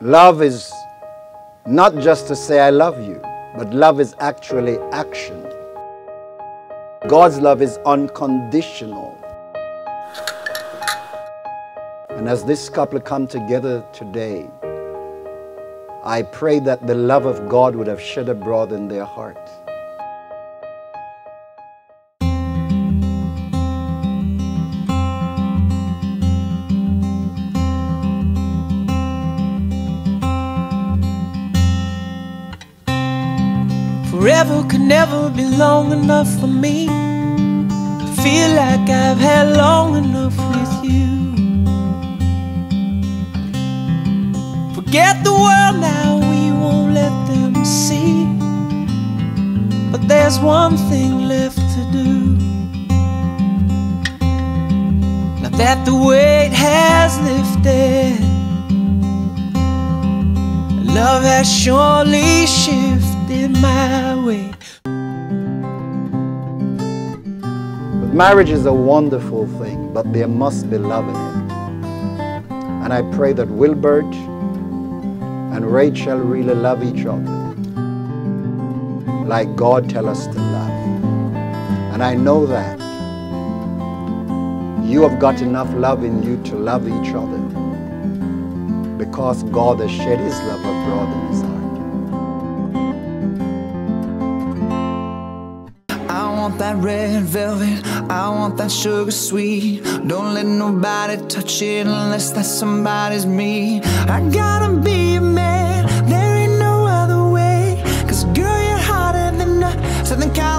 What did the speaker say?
Love is not just to say I love you, but love is actually action. God's love is unconditional. And as this couple come together today, I pray that the love of God would have shed abroad in their hearts. Forever could never be long enough for me to feel like I've had long enough with you. Forget the world now, we won't let them see. But there's one thing left to do. Now that the weight has lifted, love has surely shifted my way. But marriage is a wonderful thing, but there must be love in it. And I pray that Wilbert and Rachel really love each other like God tells us to love. And I know that you have got enough love in you to love each other, because God has shed His love abroad in His heart. I want that red velvet, I want that sugar sweet. Don't let nobody touch it unless that somebody's me. I gotta be a man, there ain't no other way. 'Cause girl, you're hotter than a Southern California